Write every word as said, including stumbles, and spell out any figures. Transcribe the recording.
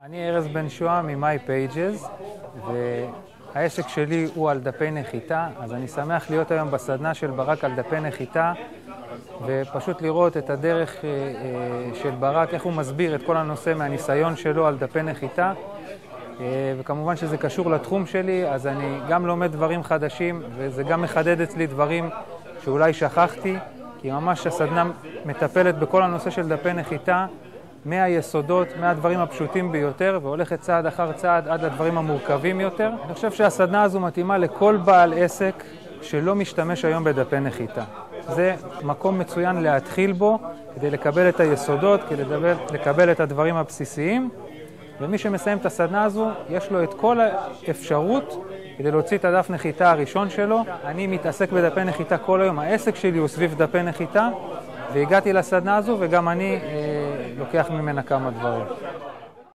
אני ארז בן שועה מ-מיי פייג'ס, והעסק שלי הוא על דפי נחיתה, אז אני שמח להיות היום בסדנה של ברק על דפי נחיתה, ופשוט לראות את הדרך של ברק, איך הוא מסביר את כל הנושא מהניסיון שלו על דפי נחיתה, וכמובן שזה קשור לתחום שלי, אז אני גם לומד דברים חדשים, וזה גם מחדד אצלי דברים שאולי שכחתי, כי ממש הסדנה מטפלת בכל הנושא של דפי נחיתה, מהיסודות, מהדברים הפשוטים ביותר, והולכת צעד אחר צעד עד לדברים המורכבים יותר. אני חושב שהסדנה הזו מתאימה לכל בעל עסק שלא משתמש היום בדפי נחיתה. זה מקום מצוין להתחיל בו, כדי לקבל את היסודות, כדי לקבל, לקבל את הדברים הבסיסיים, ומי שמסיים את הסדנה הזו, יש לו את כל האפשרות כדי להוציא את הדף נחיתה הראשון שלו. אני מתעסק בדפי נחיתה כל היום, העסק שלי הוא סביב דפי נחיתה, והגעתי לסדנה הזו וגם אני אה, לוקח ממנה כמה דברים.